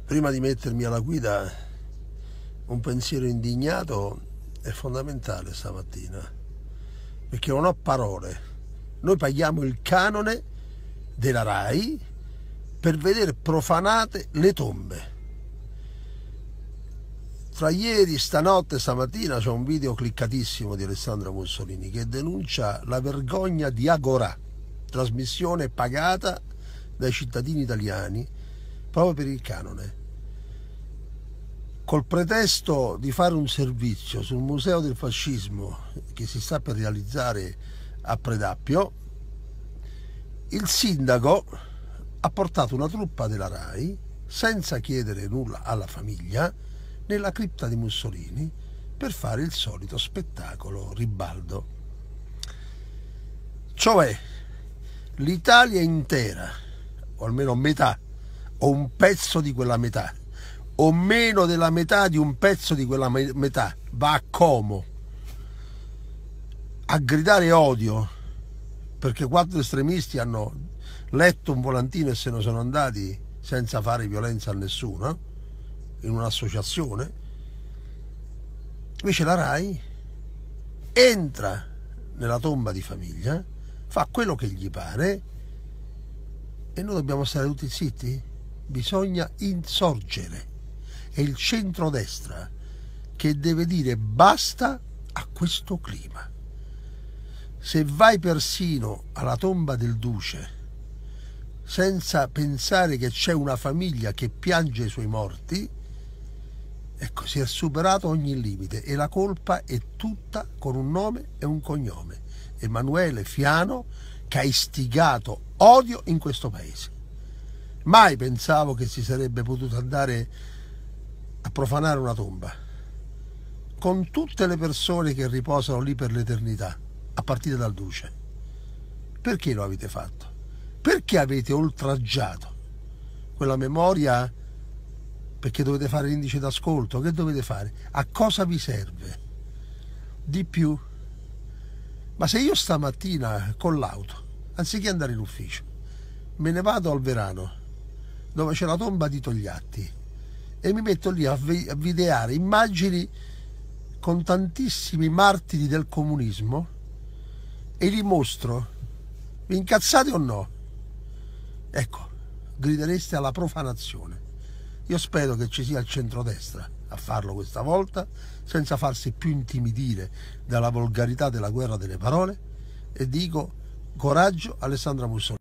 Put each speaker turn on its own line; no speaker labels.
Prima di mettermi alla guida, un pensiero indignato è fondamentale stamattina, perché non ho parole. Noi paghiamo il canone della RAI per vedere profanate le tombe. Tra ieri, stanotte e stamattina c'è un video cliccatissimo di Alessandra Mussolini che denuncia la vergogna di Agorà, trasmissione pagata dai cittadini italiani proprio per il canone, col pretesto di fare un servizio sul Museo del Fascismo che si sta per realizzare a Predappio. Il sindaco ha portato una truppa della RAI senza chiedere nulla alla famiglia nella cripta di Mussolini per fare il solito spettacolo ribaldo. Cioè, l'Italia intera, o almeno metà, o un pezzo di quella metà, o meno della metà di un pezzo di quella metà, va a Como a gridare odio perché 4 estremisti hanno letto un volantino e se ne sono andati senza fare violenza a nessuno, in un'associazione. Invece la RAI entra nella tomba di famiglia, fa quello che gli pare e noi dobbiamo stare tutti zitti? Bisogna insorgere. È il centrodestra che deve dire basta a questo clima. Se vai persino alla tomba del duce senza pensare che c'è una famiglia che piange i suoi morti, ecco, si è superato ogni limite e la colpa è tutta con un nome e un cognome: Emanuele Fiano, che ha istigato odio in questo paese. Mai pensavo che si sarebbe potuto andare a profanare una tomba con tutte le persone che riposano lì per l'eternità, a partire dal duce. Perché lo avete fatto? Perché avete oltraggiato quella memoria? Perché dovete fare l'indice d'ascolto? Che dovete fare? A cosa vi serve? Di più. Ma se io stamattina con l'auto, anziché andare in ufficio, me ne vado al Verano, dove c'è la tomba di Togliatti, e mi metto lì a videare immagini con tantissimi martiri del comunismo e li mostro, vi incazzate o no? Ecco, gridereste alla profanazione. Io spero che ci sia il centrodestra a farlo questa volta, senza farsi più intimidire dalla volgarità della guerra delle parole, e dico coraggio Alessandra Mussolini.